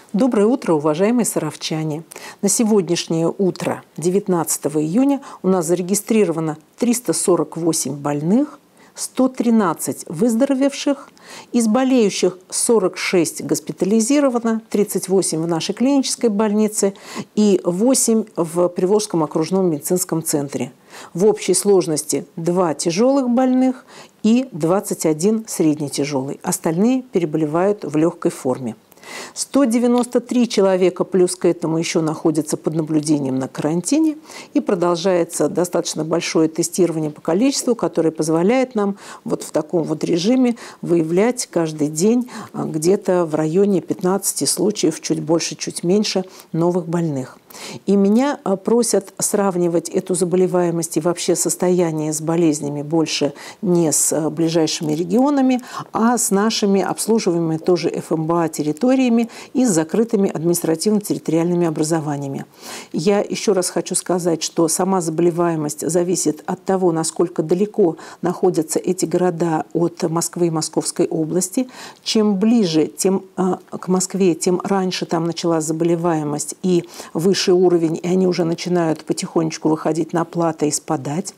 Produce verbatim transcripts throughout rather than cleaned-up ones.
Доброе утро, уважаемые саровчане! На сегодняшнее утро, девятнадцатого июня, у нас зарегистрировано триста сорок восемь больных, сто тринадцать выздоровевших, из болеющих сорок шесть госпитализировано, тридцать восемь в нашей клинической больнице и восемь в Приволжском окружном медицинском центре. В общей сложности два тяжелых больных и двадцать один среднетяжелый. Остальные переболевают в легкой форме. сто девяносто три человека плюс к этому еще находятся под наблюдением на карантине, и продолжается достаточно большое тестирование по количеству, которое позволяет нам вот в таком вот режиме выявлять каждый день где-то в районе пятнадцати случаев, чуть больше, чуть меньше новых больных. И меня просят сравнивать эту заболеваемость и вообще состояние с болезнями больше не с ближайшими регионами, а с нашими обслуживаемыми тоже эф эм бэ а территориями и с закрытыми административно-территориальными образованиями. Я еще раз хочу сказать, что сама заболеваемость зависит от того, насколько далеко находятся эти города от Москвы и Московской области. Чем ближе тем, к Москве, тем раньше там началась заболеваемость и выше уровень, и они уже начинают потихонечку выходить на плато и спадать.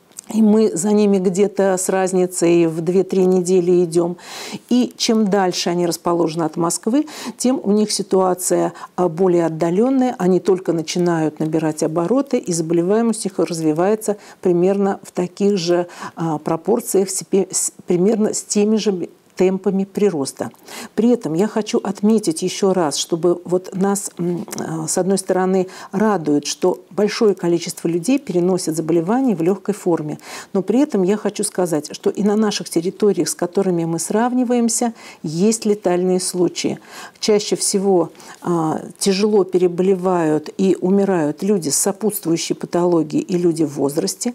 И мы за ними где-то с разницей в две-три недели идем. И чем дальше они расположены от Москвы, тем у них ситуация более отдаленная. Они только начинают набирать обороты, и заболеваемость их развивается примерно в таких же пропорциях, примерно с теми же темпами прироста. При этом я хочу отметить еще раз, чтобы вот нас, с одной стороны, радует, что большое количество людей переносят заболевания в легкой форме. Но при этом я хочу сказать, что и на наших территориях, с которыми мы сравниваемся, есть летальные случаи. Чаще всего а, тяжело переболевают и умирают люди с сопутствующей патологией и люди в возрасте.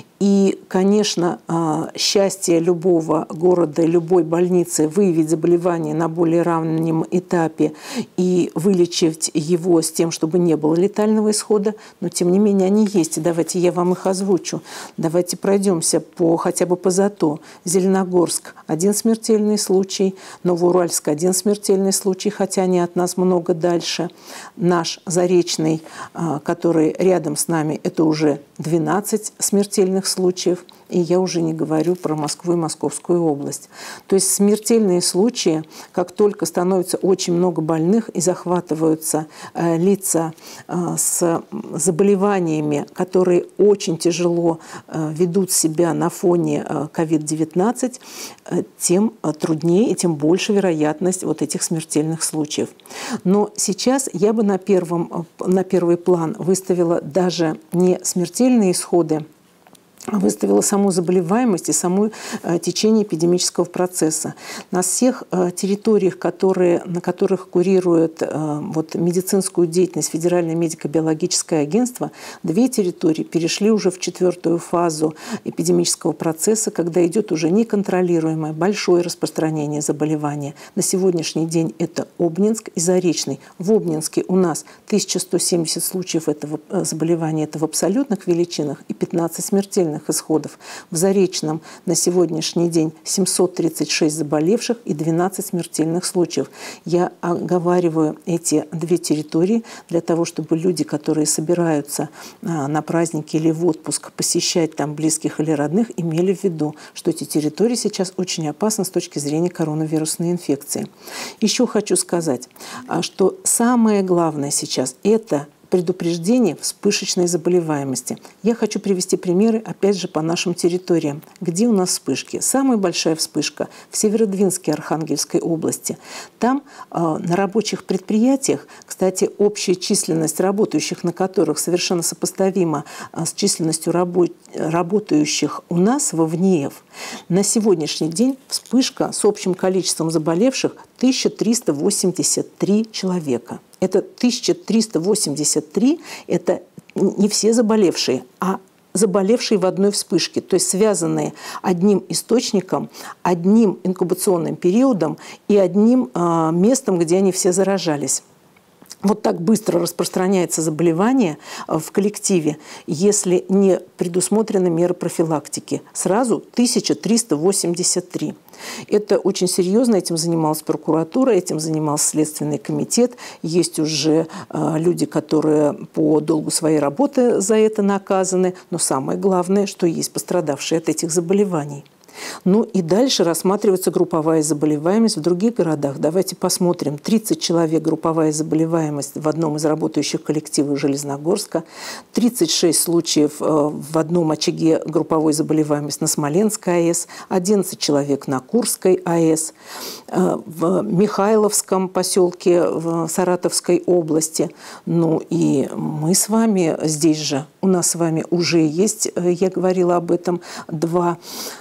И, конечно, а, счастье любого города, любой больницы выявить заболевание на более раннем этапе и вылечить его с тем, чтобы не было летального исхода, но тем не менее они есть. И давайте я вам их озвучу. Давайте пройдемся по, хотя бы по ЗАТО. Зеленогорск – один смертельный случай, Новоуральск – один смертельный случай, хотя они от нас много дальше. Наш Заречный, который рядом с нами, это уже двенадцать смертельных случаев. И я уже не говорю про Москву и Московскую область. То есть смертельные случаи, как только становится очень много больных и захватываются э, лица э, с заболеваниями, которые очень тяжело э, ведут себя на фоне э, ковид девятнадцать, э, тем труднее и тем больше вероятность вот этих смертельных случаев. Но сейчас я бы на, первом, на первый план выставила даже не смертельные исходы, выставила саму заболеваемость и само э, течение эпидемического процесса. На всех э, территориях, которые, на которых курирует э, вот, медицинскую деятельность Федеральное медико-биологическое агентство, две территории перешли уже в четвертую фазу эпидемического процесса, когда идет уже неконтролируемое большое распространение заболевания. На сегодняшний день это Обнинск и Заречный. В Обнинске у нас тысяча сто семьдесят случаев этого заболевания, это в абсолютных величинах, и пятнадцать смертельных исходов. В Заречном на сегодняшний день семьсот тридцать шесть заболевших и двенадцать смертельных случаев. Я оговариваю эти две территории для того, чтобы люди, которые собираются на праздники или в отпуск посещать там близких или родных, имели в виду, что эти территории сейчас очень опасны с точки зрения коронавирусной инфекции. Еще хочу сказать, что самое главное сейчас – это предупреждение вспышечной заболеваемости. Я хочу привести примеры, опять же, по нашим территориям. Где у нас вспышки? Самая большая вспышка в Северодвинске Архангельской области. Там э, на рабочих предприятиях, кстати, общая численность работающих на которых совершенно сопоставима э, с численностью рабо работающих у нас во ВНИЭФ, на сегодняшний день вспышка с общим количеством заболевших тысяча триста восемьдесят три человека. Это тысяча триста восемьдесят три, это не все заболевшие, а заболевшие в одной вспышке, то есть связанные одним источником, одним инкубационным периодом и одним э, местом, где они все заражались. вот так быстро распространяется заболевание в коллективе, если не предусмотрены меры профилактики. Сразу тысяча триста восемьдесят три. Это очень серьезно, этим занималась прокуратура, этим занимался Следственный комитет. Есть уже э, люди, которые по долгу своей работы за это наказаны. Но самое главное, что есть пострадавшие от этих заболеваний. Ну и дальше рассматривается групповая заболеваемость в других городах. Давайте посмотрим. тридцать человек групповая заболеваемость в одном из работающих коллективов Железногорска, тридцать шесть случаев в одном очаге групповой заболеваемости на Смоленской АЭС, одиннадцать человек на Курской АЭС, в Михайловском поселке в Саратовской области. Ну и мы с вами здесь же, у нас с вами уже есть, я говорила об этом, два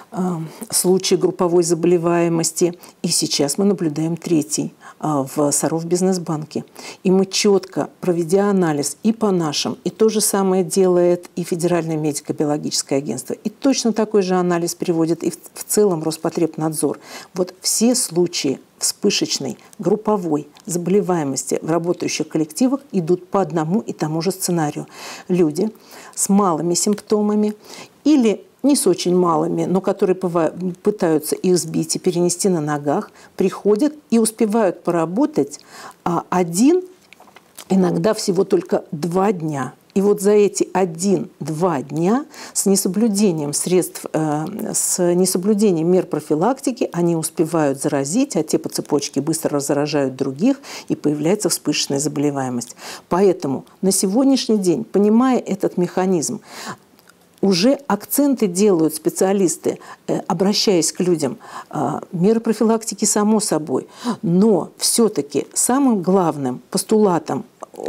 случаи групповой заболеваемости. И сейчас мы наблюдаем третий в Саровбизнесбанке. И мы четко, проведя анализ и по нашим, и то же самое делает и Федеральное медико-биологическое агентство, и точно такой же анализ приводит и в целом Роспотребнадзор. Вот все случаи вспышечной групповой заболеваемости в работающих коллективах идут по одному и тому же сценарию. Люди с малыми симптомами или не с очень малыми, но которые пытаются их сбить и перенести на ногах, приходят и успевают поработать один, иногда всего только два дня. И вот за эти один-два дня с несоблюдением средств, э, с несоблюдением мер профилактики они успевают заразить, а те по цепочке быстро заражают других, и появляется вспышечная заболеваемость. Поэтому на сегодняшний день, понимая этот механизм, уже акценты делают специалисты, обращаясь к людям. Меры профилактики, само собой. Но все-таки самым главным постулатом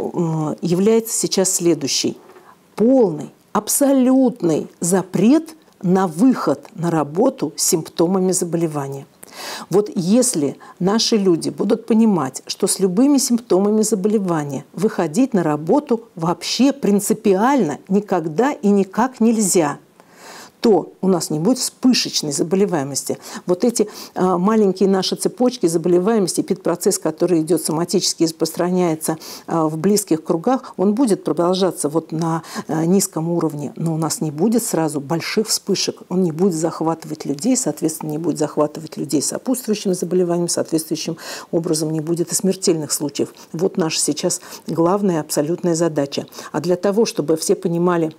является сейчас следующий. Полный, абсолютный запрет на выход на работу с симптомами заболевания. Вот если наши люди будут понимать, что с любыми симптомами заболевания выходить на работу вообще принципиально никогда и никак нельзя, то у нас не будет вспышечной заболеваемости. Вот эти а, маленькие наши цепочки заболеваемости, пит-процесс, который идет соматически и распространяется а, в близких кругах, он будет продолжаться вот на а, низком уровне, но у нас не будет сразу больших вспышек, он не будет захватывать людей, соответственно, не будет захватывать людей с сопутствующими заболеваниями, соответствующим образом не будет и смертельных случаев. Вот наша сейчас главная абсолютная задача. А для того, чтобы все понимали,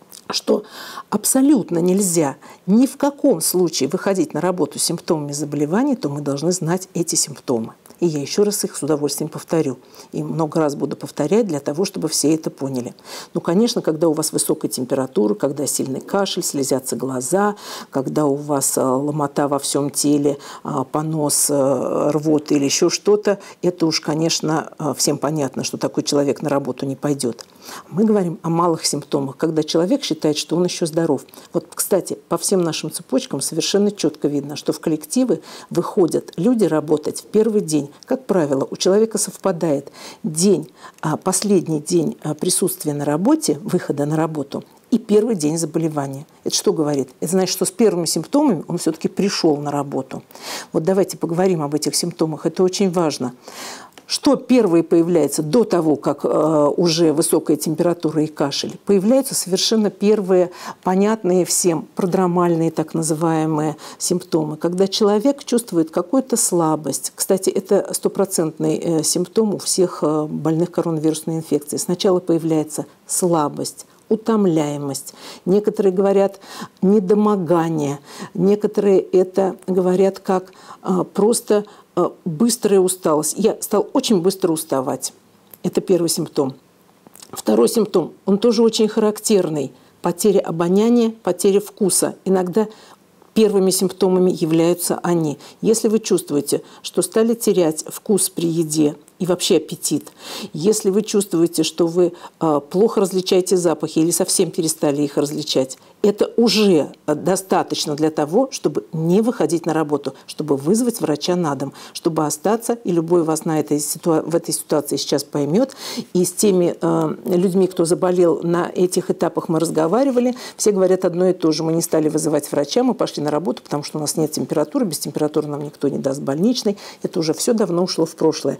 что абсолютно нельзя ни в каком случае выходить на работу с симптомами заболеваний, то мы должны знать эти симптомы. И я еще раз их с удовольствием повторю. И много раз буду повторять для того, чтобы все это поняли. Ну, конечно, когда у вас высокая температура, когда сильный кашель, слезятся глаза, когда у вас ломота во всем теле, понос, рвота или еще что-то, это уж, конечно, всем понятно, что такой человек на работу не пойдет. Мы говорим о малых симптомах, когда человек считает, что он еще здоров. Вот, кстати, по всем нашим цепочкам совершенно четко видно, что в коллективы выходят люди работать в первый день. Как правило, у человека совпадает день, последний день присутствия на работе, выхода на работу, и первый день заболевания. Это что говорит? Это значит, что с первыми симптомами он все-таки пришел на работу. Вот давайте поговорим об этих симптомах. Это очень важно. Что первое появляется до того, как э, уже высокая температура и кашель? Появляются совершенно первые, понятные всем, продромальные так называемые симптомы, когда человек чувствует какую-то слабость. Кстати, это стопроцентный э, симптом у всех э, больных коронавирусной инфекцией. Сначала появляется слабость, утомляемость. Некоторые говорят недомогание, некоторые это говорят как э, просто э, быстрая усталость. Я стал очень быстро уставать. Это первый симптом. Второй симптом, он тоже очень характерный. Потеря обоняния, потеря вкуса. Иногда первыми симптомами являются они. Если вы чувствуете, что стали терять вкус при еде и вообще аппетит, если вы чувствуете, что вы э, плохо различаете запахи или совсем перестали их различать, это уже достаточно для того, чтобы не выходить на работу, чтобы вызвать врача на дом, чтобы остаться, и любой вас на этой ситуа- в этой ситуации сейчас поймет. И с теми э, людьми, кто заболел на этих этапах, мы разговаривали, все говорят одно и то же. Мы не стали вызывать врача, мы пошли на работу, потому что у нас нет температуры, без температуры нам никто не даст больничный. Это уже все давно ушло в прошлое. Сейчас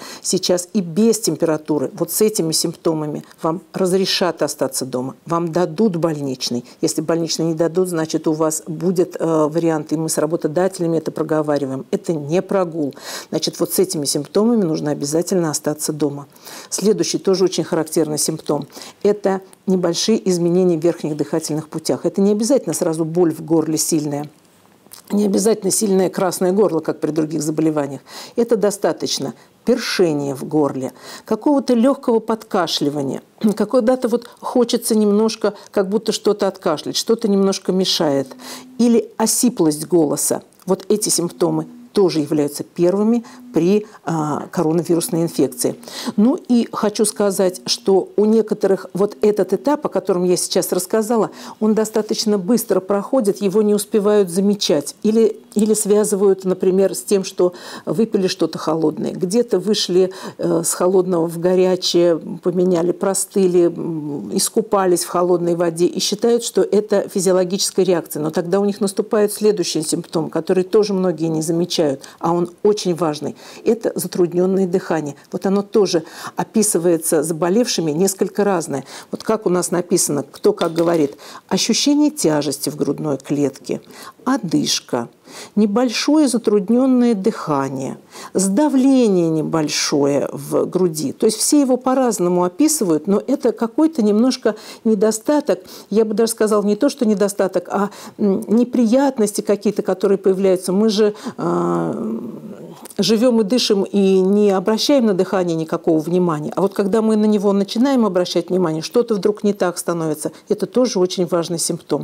сейчас и без температуры, вот с этими симптомами вам разрешат остаться дома, вам дадут больничный. Если больничный не дадут, значит, у вас будет э, вариант, и мы с работодателями это проговариваем. Это не прогул. Значит, вот с этими симптомами нужно обязательно остаться дома. Следующий, тоже очень характерный симптом, это небольшие изменения в верхних дыхательных путях. Это не обязательно сразу боль в горле сильная. Не обязательно сильное красное горло, как при других заболеваниях. Это достаточно першения в горле, какого-то легкого подкашливания. Когда-то вот хочется немножко, как будто что-то откашлять, что-то немножко мешает. Или осиплость голоса. Вот эти симптомы тоже являются первыми при а, коронавирусной инфекции. Ну и хочу сказать, что у некоторых вот этот этап, о котором я сейчас рассказала, он достаточно быстро проходит, его не успевают замечать. Или, или связывают, например, с тем, что выпили что-то холодное. Где-то вышли э, с холодного в горячее, поменяли, простыли, искупались в холодной воде и считают, что это физиологическая реакция. Но тогда у них наступает следующий симптом, который тоже многие не замечают, а он очень важный. Это затрудненное дыхание. Вот оно тоже описывается заболевшими несколько разное. Вот как у нас написано, кто как говорит, ощущение тяжести в грудной клетке, одышка, небольшое затрудненное дыхание, сдавление небольшое в груди. То есть все его по-разному описывают, но это какой-то немножко недостаток, я бы даже сказала, не то, что недостаток, а неприятности какие-то, которые появляются. Мы же э, живем и дышим, и не обращаем на дыхание никакого внимания. А вот когда мы на него начинаем обращать внимание, что-то вдруг не так становится. Это тоже очень важный симптом.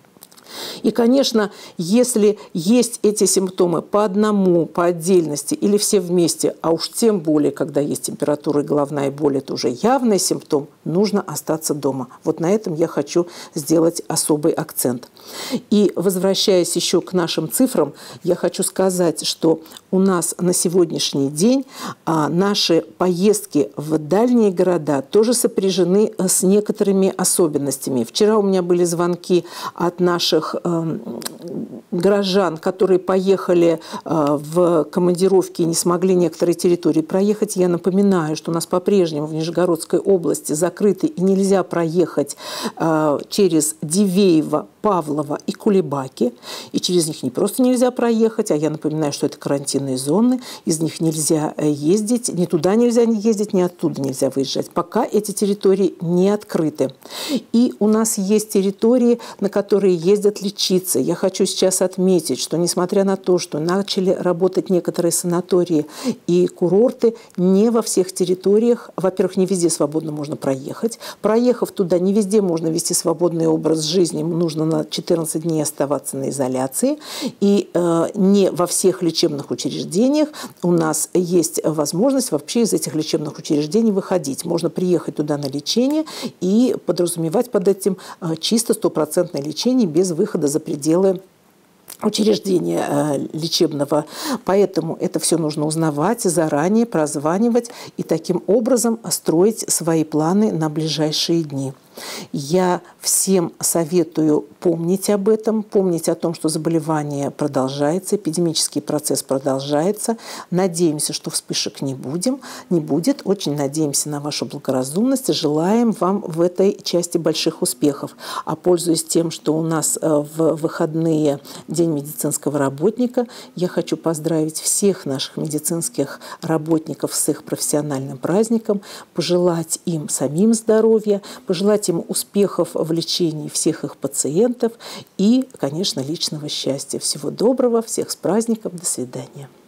И, конечно, если есть эти симптомы по одному, по отдельности или все вместе, а уж тем более, когда есть температура и головная боль, это уже явный симптом, нужно остаться дома. Вот на этом я хочу сделать особый акцент. И возвращаясь еще к нашим цифрам, я хочу сказать, что у нас на сегодняшний день а, наши поездки в дальние города тоже сопряжены с некоторыми особенностями. Вчера у меня были звонки от наших э, горожан, которые поехали э, в командировки и не смогли некоторые территории проехать. Я напоминаю, что у нас по-прежнему в Нижегородской области закрыты и нельзя проехать э, через Дивеево, Павлово и Кулебаки. И через них не просто нельзя проехать, а я напоминаю, что это карантинные зоны, из них нельзя ездить, ни туда нельзя ездить, ни оттуда нельзя выезжать, пока эти территории не открыты. И у нас есть территории, на которые ездят лечиться. Я хочу сейчас отметить, что несмотря на то, что начали работать некоторые санатории и курорты, не во всех территориях, во-первых, не везде свободно можно проехать. Проехав туда, не везде можно вести свободный образ жизни, нужно на четырнадцать дней оставаться на изоляции. И э, не во всех лечебных учреждениях у нас есть возможность вообще из этих лечебных учреждений выходить. Можно приехать туда на лечение и подразумевать под этим э, чисто стопроцентное лечение без выхода за пределы учреждения э, лечебного. Поэтому это все нужно узнавать заранее, прозванивать и таким образом строить свои планы на ближайшие дни. Я всем советую помнить об этом, помнить о том, что заболевание продолжается, эпидемический процесс продолжается. Надеемся, что вспышек не будем, не будет. Очень надеемся на вашу благоразумность и желаем вам в этой части больших успехов. А пользуясь тем, что у нас в выходные День медицинского работника, я хочу поздравить всех наших медицинских работников с их профессиональным праздником, пожелать им самим здоровья, пожелать им успехов в лечении всех их пациентов и, конечно, личного счастья. Всего доброго, всех с праздником, до свидания.